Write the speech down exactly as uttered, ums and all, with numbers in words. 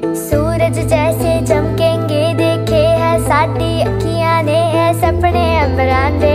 सूरज जैसे चमकेंगे देखे है साडी अखियां ने है सपने अमरान दे।